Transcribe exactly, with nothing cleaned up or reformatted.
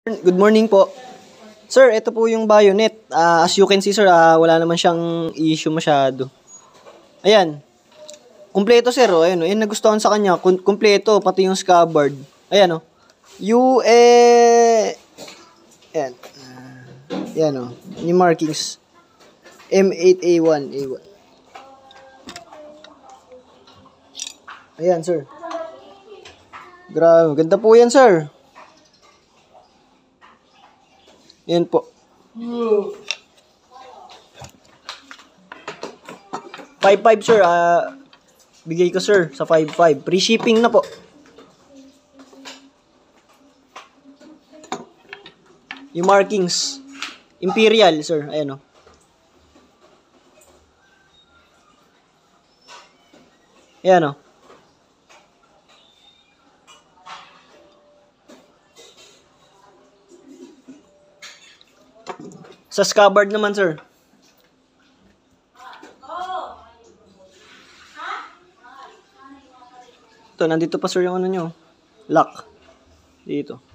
Good morning po. Sir, ito po yung bayonet. Uh, as you can see, sir, uh, wala naman siyang issue masyado. Ayan. Kumpleto, sir. Oh. Ayan, oh. Ayan, nagustuhan sa kanya. Kumpleto, pati yung scabbard. Ayan, oh. U E... Ayan. Uh, ayan, oh. Yung markings. M eight A one. A one. Ayan, sir. Grabe. Ganda po yan, sir. Yan po. five five sir. Uh, bigay ko sir sa five five. Free shipping na po. Yung markings. Imperial sir. Ayan o. Ayan o. Sa scabbard naman, sir. Ito, nandito pa, sir, yung ano nyo. Lock. Dito.